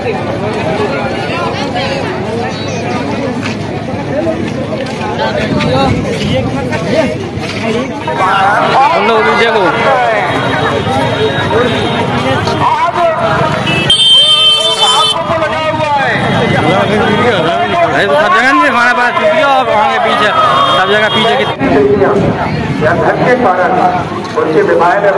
हम लोग नीचे को तो सब जगह नहीं हमारे पास वीडियो और वहाँ के पीछे सब जगह पीछे की के कारण उनके विवाह में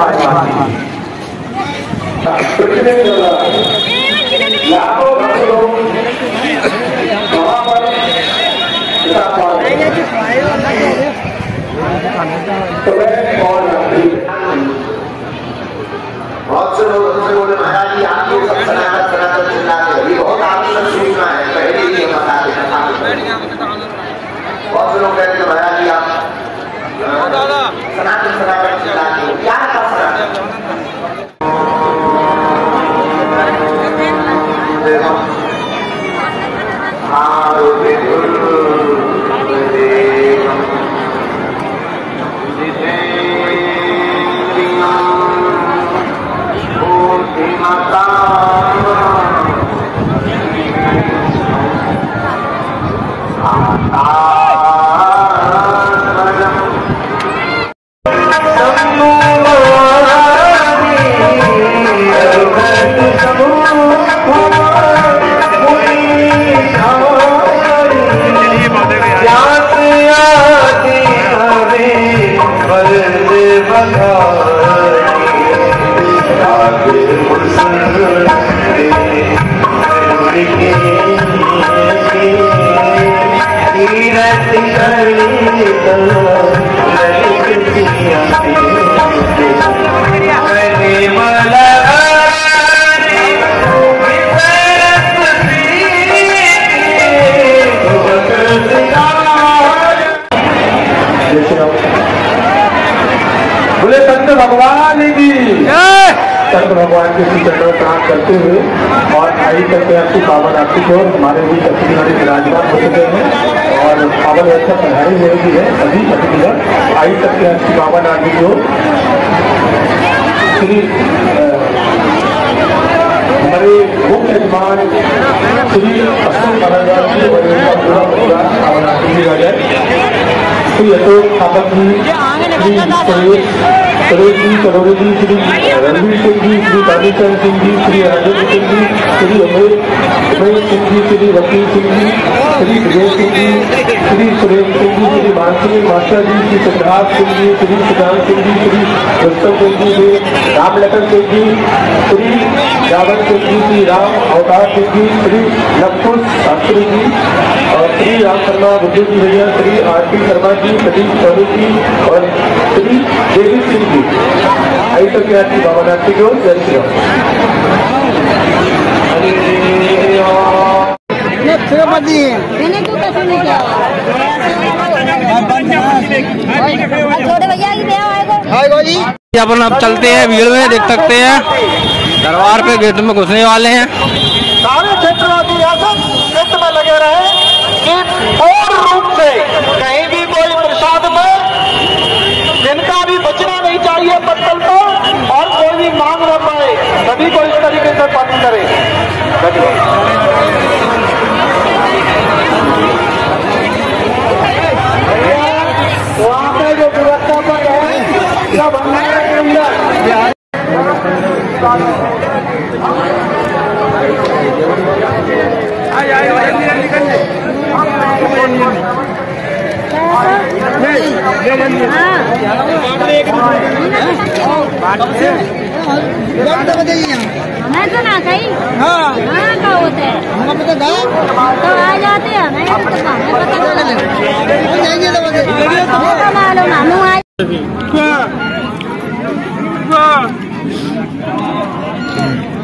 बहुत से लोग उनसे बोले महाराज जी आप ये सब सनातन चिल्लाते हैं, ये बहुत आवश्यक सूचना है, पहले ही ये बता दें। बहुत से लोग कहते हैं महाराज जी आप सनातन चिल्लाते हो, क्या था सनातन? बोले संत भगवान की संत भगवान के श्री चरणों में प्रणाम करते हुए और आई करके आपकी पावन आरती को हमारे भी छत्तीसगढ़ विराजमान हो चुके हैं और पावन व्यवस्था पढ़ाई हो रही है अभी छत्तीसगढ़ आई करके आपकी पावन आरती को श्री हमारे मुख्य यजमान श्री अशोक महाराज जी पूरा परिवार पावन आरती की जाए। श्री अशोक थापक जी, श्री सरोज जी, करोड़े जी, श्री रणवीर सिंह जी, श्री कालीचरण सिंह जी, श्री राजेंद्र सिंह जी, श्री उमेश सिंह जी, श्री वकील सिंह जी, श्री विजय सिंह जी, श्री सुरेंद्र सिंह जी, श्री मानसिंह मास्टर जी, श्री सिद्धार्थ सिंह जी, श्री सुजान सिंह जी, श्री रुस्तम सिंह जी, श्री रामलखन सिंह जी, श्री जावत सिंह जी, श्री राम अवतार सिंह जी, श्री लक्ष्मण शास्त्री जी और श्री राम शर्मा बुद्धू जी भैया, श्री आरती शर्मा जी, सतीश चौधरी जी और श्री देवी सिंह जी। आई तो क्या थी बाबा नाथ की जय श्री अपन अब चलते हैं, भीड़ में देख सकते हैं दरबार पे गेट में घुसने वाले हैं। सारे क्षेत्रवासी क्षेत्र में लगे रहे कि पूर्ण रूप से कहीं भी कोई प्रसाद में जिनका भी बचना नहीं चाहिए पत्तल को और कोई भी मांग न पाए, सभी को इस तरीके से पालन करे। वहाँ पे जो व्यवस्थापक है या भंडारे के अंदर मैं तो ना कहीं का होता है तो आ जाते हैं मालूम